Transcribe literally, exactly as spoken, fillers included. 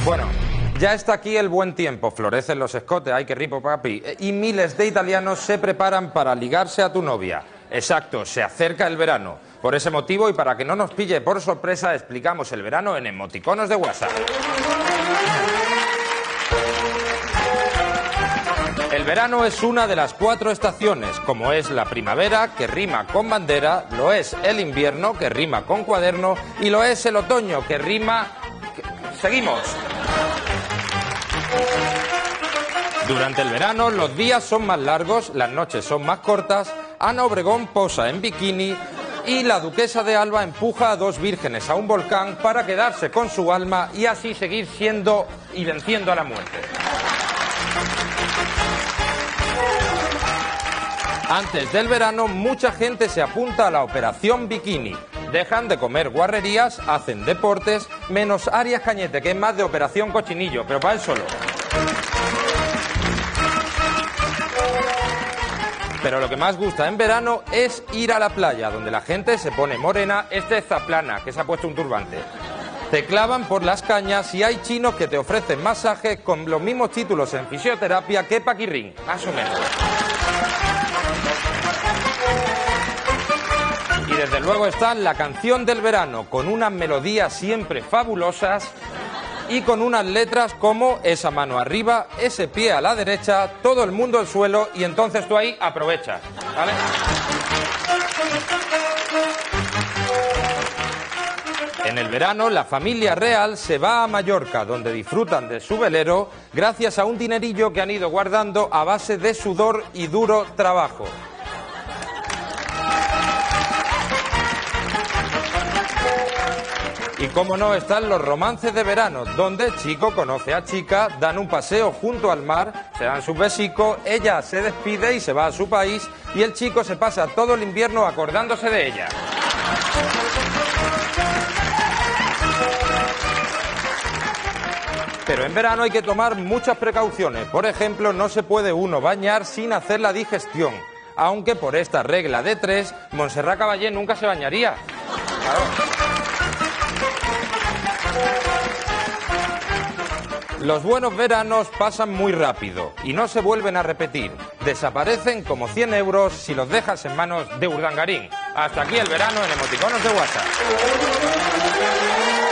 Bueno, ya está aquí el buen tiempo, florecen los escotes, ay que rico papi, y miles de italianos se preparan para ligarse a tu novia. Exacto, se acerca el verano. Por ese motivo y para que no nos pille por sorpresa, explicamos el verano en emoticonos de WhatsApp. El verano es una de las cuatro estaciones, como es la primavera, que rima con bandera, lo es el invierno, que rima con cuaderno, y lo es el otoño, que rima... Seguimos. Durante el verano los días son más largos, las noches son más cortas, Ana Obregón posa en bikini y la duquesa de Alba empuja a dos vírgenes a un volcán para quedarse con su alma y así seguir siendo y venciendo a la muerte. Antes del verano mucha gente se apunta a la operación bikini. Dejan de comer guarrerías, hacen deportes, menos Arias Cañete, que es más de operación cochinillo, pero para él solo. Pero lo que más gusta en verano es ir a la playa, donde la gente se pone morena, este es Zaplana, que se ha puesto un turbante. Te clavan por las cañas y hay chinos que te ofrecen masajes con los mismos títulos en fisioterapia que Paquirrín, más o menos. Y desde luego está la canción del verano, con unas melodías siempre fabulosas y con unas letras como esa mano arriba, ese pie a la derecha, todo el mundo al suelo y entonces tú ahí aprovechas, ¿vale? En el verano la familia real se va a Mallorca, donde disfrutan de su velero gracias a un dinerillo que han ido guardando a base de sudor y duro trabajo. Y cómo no están los romances de verano, donde chico conoce a chica, dan un paseo junto al mar, se dan sus besicos, ella se despide y se va a su país y el chico se pasa todo el invierno acordándose de ella. Pero en verano hay que tomar muchas precauciones. Por ejemplo, no se puede uno bañar sin hacer la digestión. Aunque por esta regla de tres, Montserrat Caballé nunca se bañaría. Claro. Los buenos veranos pasan muy rápido y no se vuelven a repetir. Desaparecen como cien euros si los dejas en manos de Urdangarín. Hasta aquí el verano en emoticonos de WhatsApp.